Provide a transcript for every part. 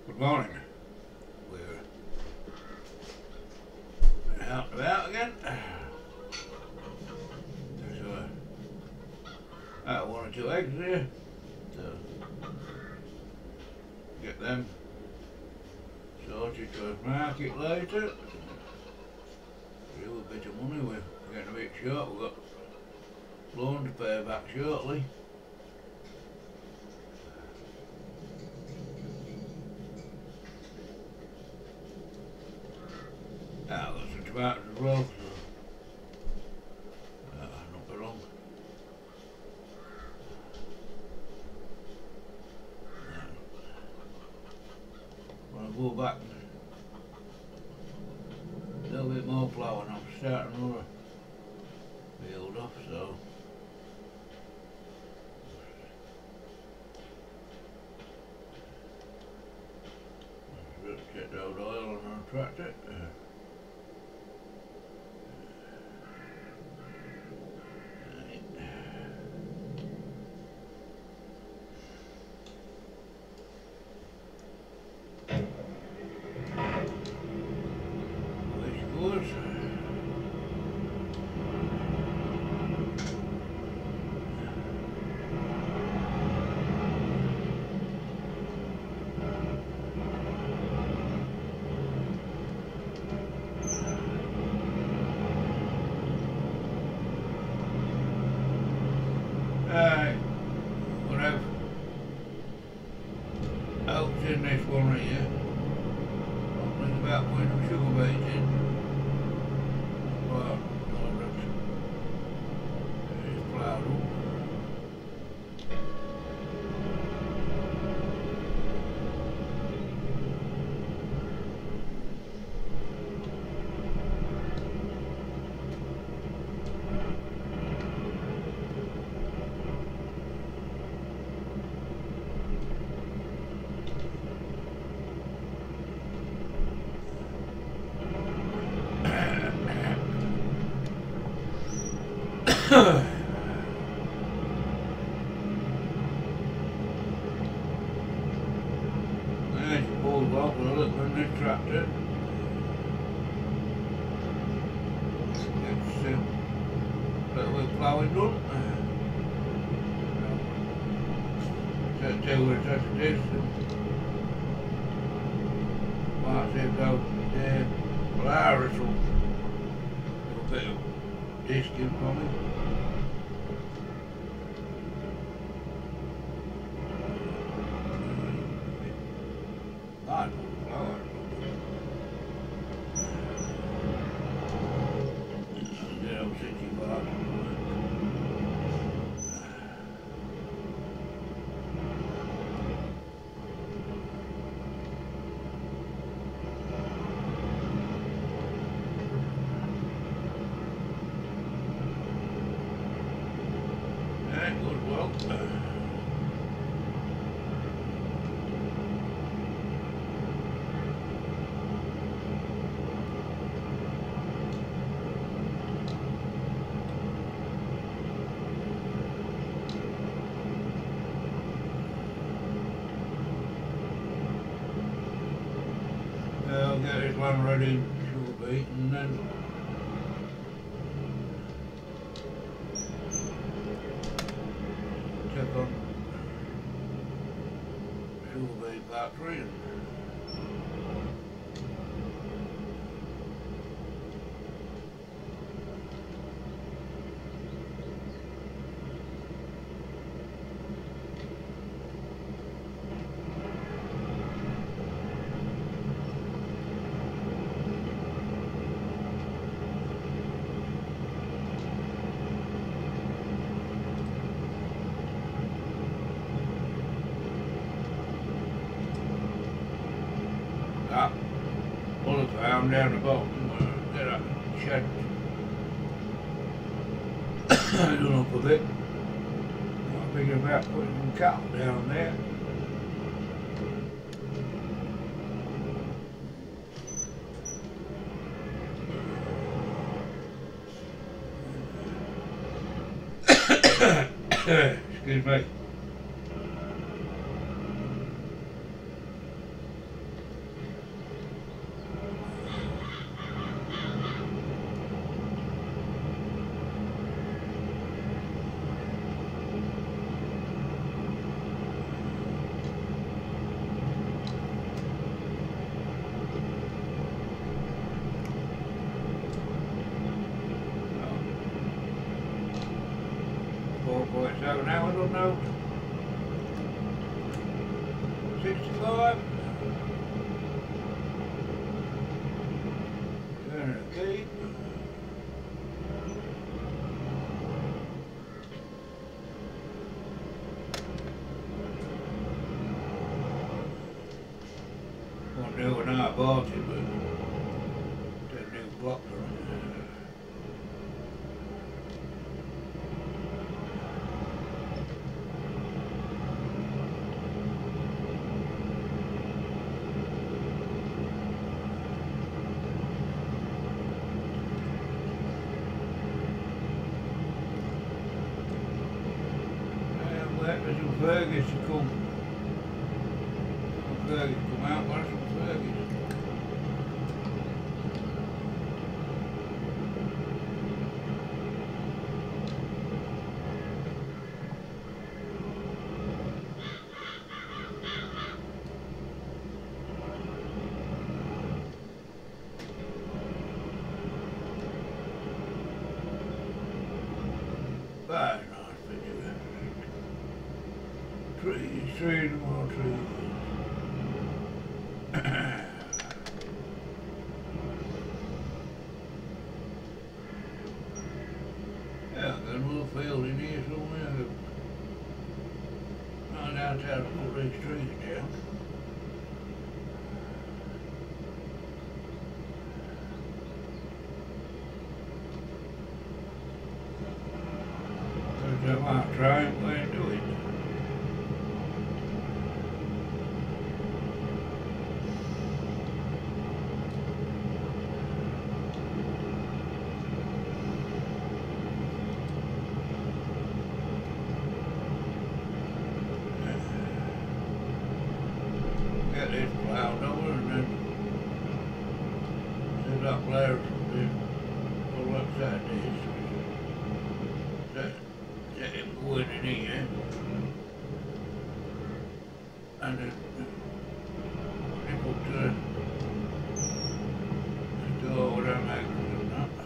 Good morning. We're out and about again. There's one or two eggs here. So get them sorted to the market later. Real bit of money. We're getting a bit short. We've got loan to pay back shortly. I've got some tomatoes as well, so not for long. When I go back a little bit more ploughing, I'm starting another field off, so let's get the old oil on the tractor. What I've helped in this one here, is about putting some sugar beets in. Well, it's ploughed up. There's pulled off a little in this tractor. Gets a little bit of ploughing done. Set 2 weeks after this, and might see if they'll plough or some little bit of disking for me. Good well. I'll get this one ready, sugar beet, and then check on sugar beet factory. And that bullet found down the bottom, get that shed done up a bit. I'm thinking about putting some cattle down there. Excuse me. So now I don't know. 65. Okay. Won't do when I bought it, but that new blocker. There's some Fergus to come. Some Fergus come out, there's some Fergus. Very nice picture. Trees, more trees. Yeah, got a little field in here somewhere. Find out how to put these trees down. Because I might try and go and do it. Get this plowed over and then set up there from this, pull upside this. Set him going in here. And then people to over them axles and that.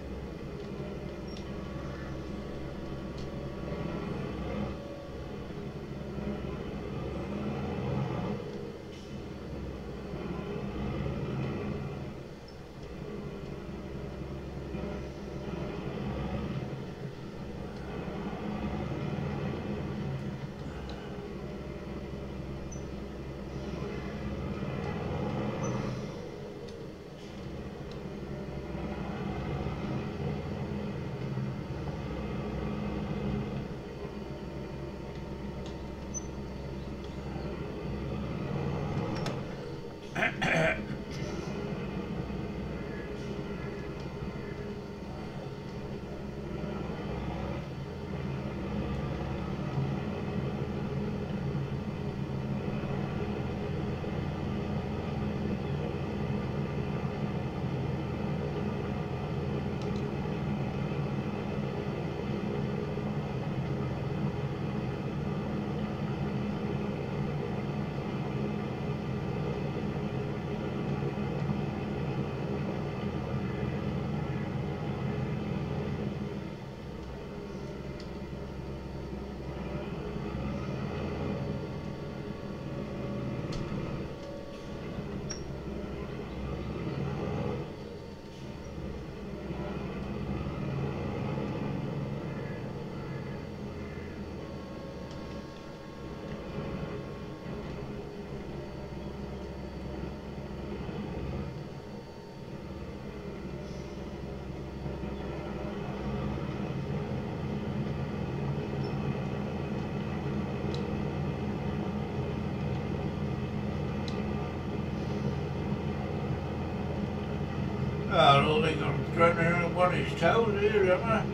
I don't think I'm treading on his toes here, am I?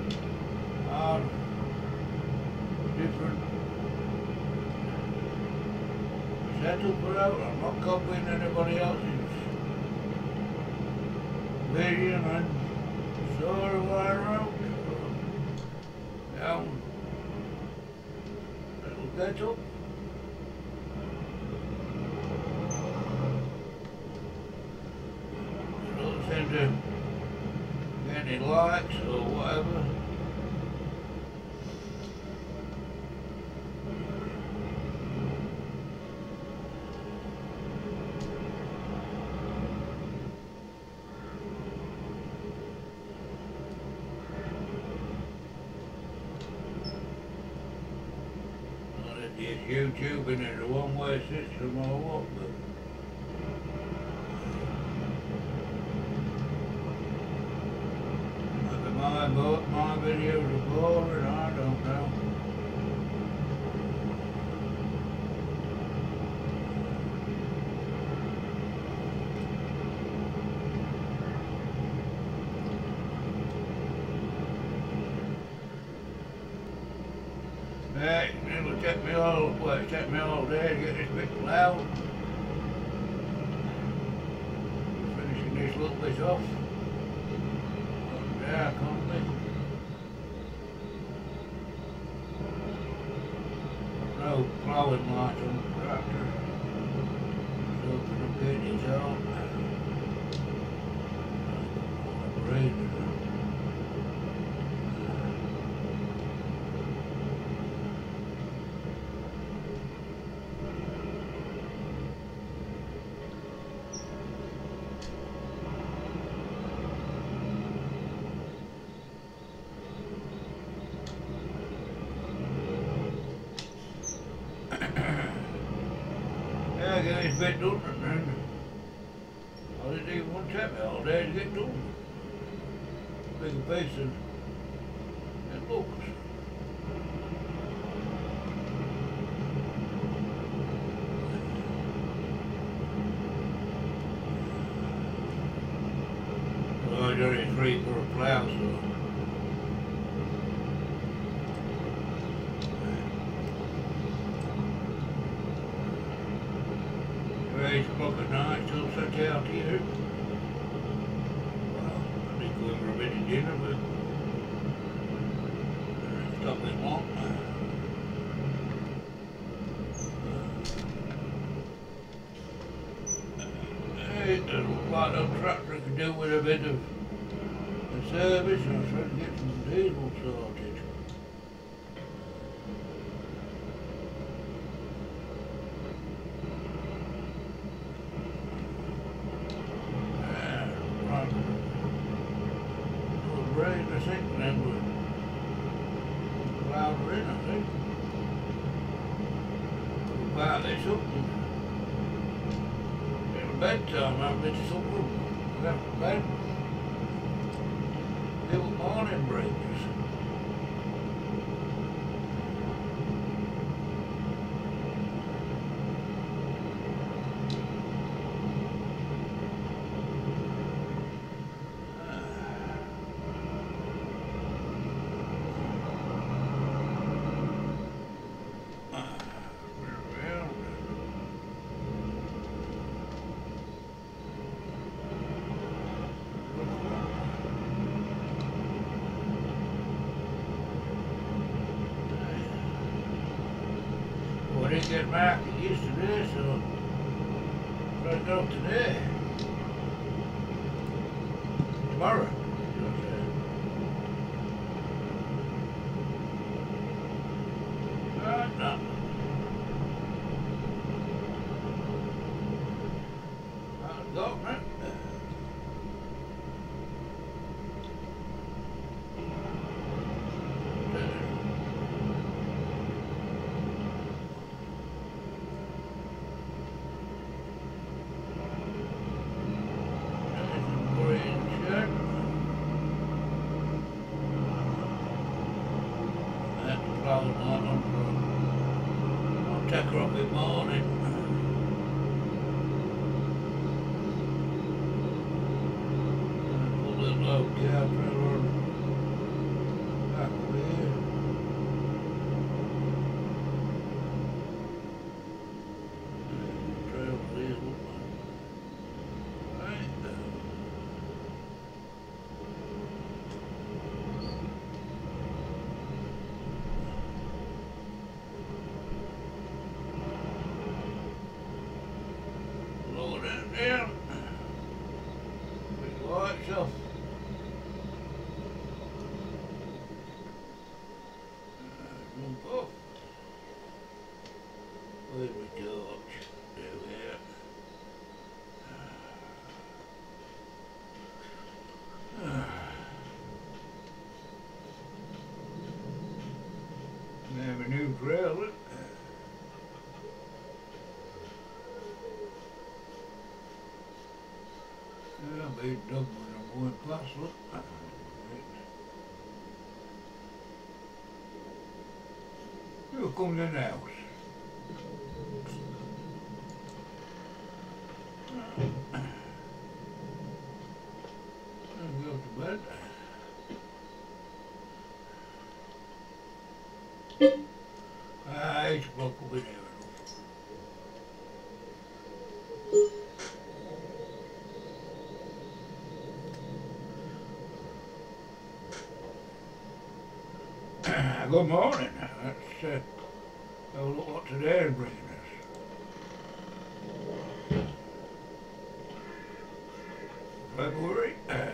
Different setup out. I'm not copying anybody else's vision and sort of around. Down. Little get up. Seem to get any likes or whatever. It's YouTube and it's a one-way system or what, but my videos are boring, I don't know. Hey, it'll take me all day to get this bit ploughed. Finishing this little bit off. Yeah, can't we? No ploughing light on the tractor. So I'm getting it out. Great. I get this bit done and then I didn't even want to take me all day to get done. Bigger piece than it looks. Well, I got it 3 for a plough, so. It's o'clock at night, still sat out here. Well, I did go in for a bit of dinner, but it's not been long. Hey, there's what a tractor could do with a bit of service, and I was trying to get some diesel sorted. Rain, I think, and then we'll plough her in, I think. We'll plough this up and in bedtime, I've been to supper, we'll have to bed. It was morning breakfast. I didn't get back yesterday, so I got to go today. Tomorrow. No. I'll go, man. I'll take her up in the morning. Pull that low cow trailer back over here. Trail diesel. Right. Lower that down. Big lights off. Jump off. Where we go? There we are. We have a new trail. Yeah, I made double when I'm going past, look. Here comes in the house. I'll go to bed. Ah, 8 o'clock will be there. Good morning. Let's have a look what today is bringing us. February.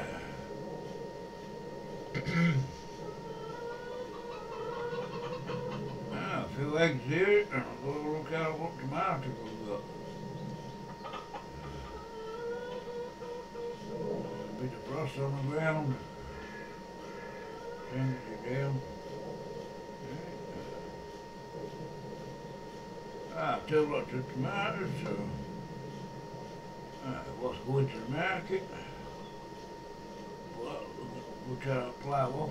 A few eggs here, and I'll go look out what tomatoes we've got. A bit of frost on the ground. Sends you down. Tell lots of tomatoes, so what's going to the market, well, we'll try to plough off.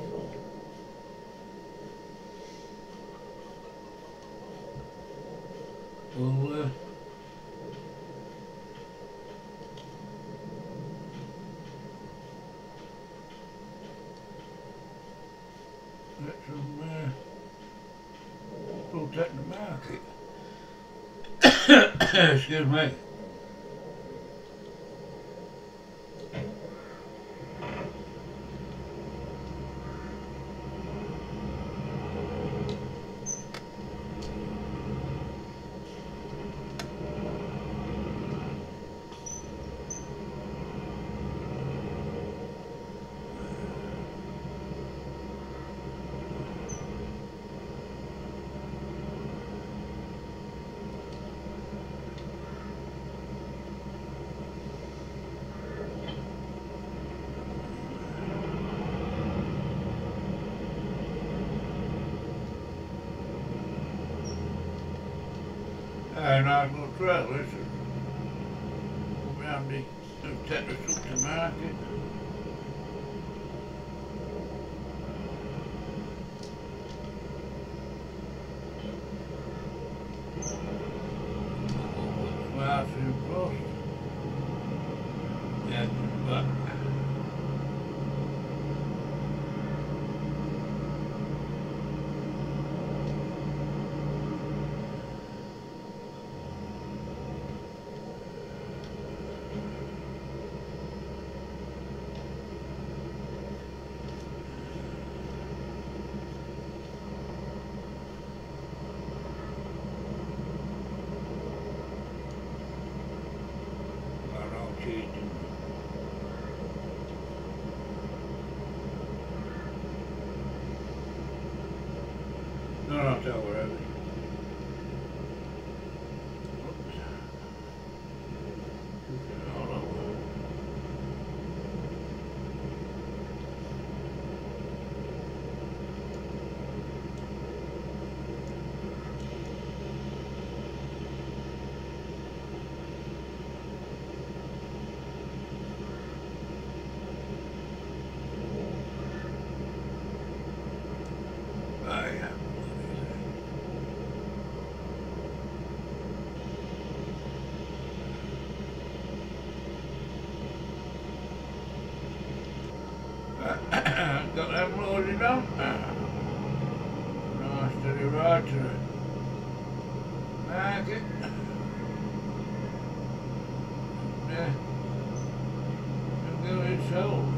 We'll get some fruit at the market. Excuse me. Nice little trail, this is around the Tetra market. Nice and frost. Yeah, but no, not that way. Got that loaded up. Nice steady ride to the market. And get it sold.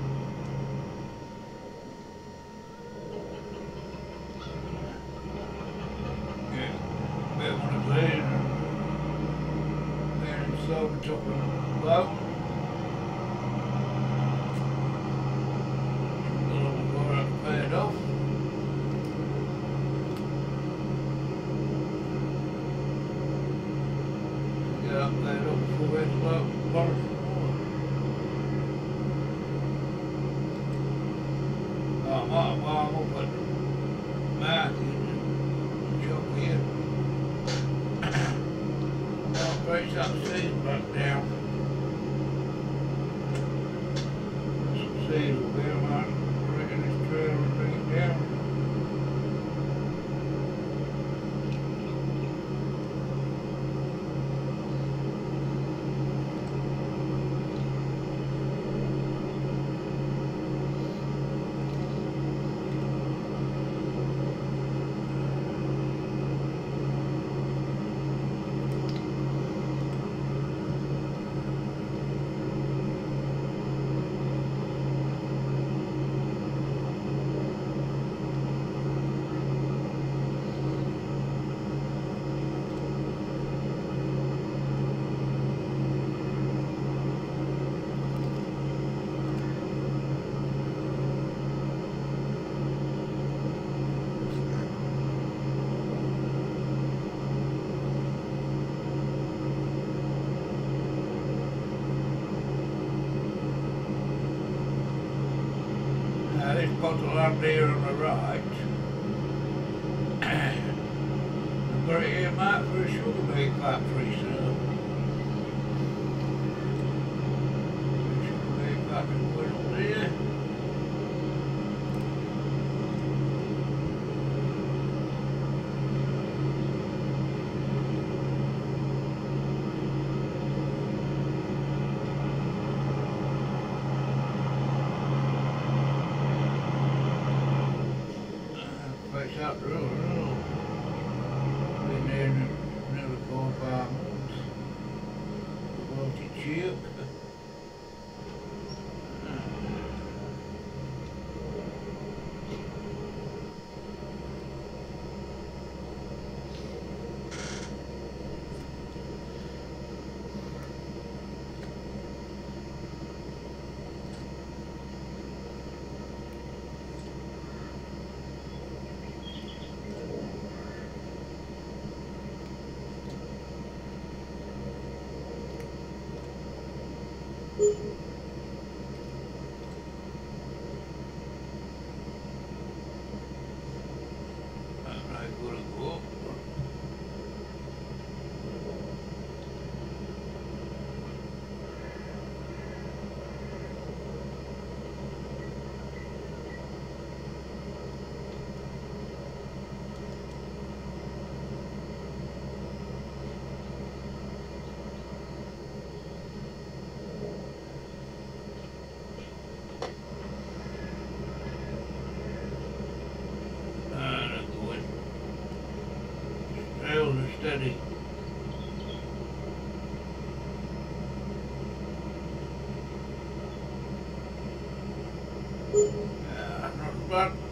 Yeah, bit one of these. Then it's sold the top of the boat. Off. Get up there before it's about forest. I'm up at the market and shop here. I'll place that seed back down. seed will be a lot in this trail and bring it down. Now this puts a lot there on the right. I've got it earmarked for a sugar beet factory, so the sugar beet factory went up there. Face out the road. Been there nearly 4 or 5 months. Multi chip. Rails are steady. Not bad.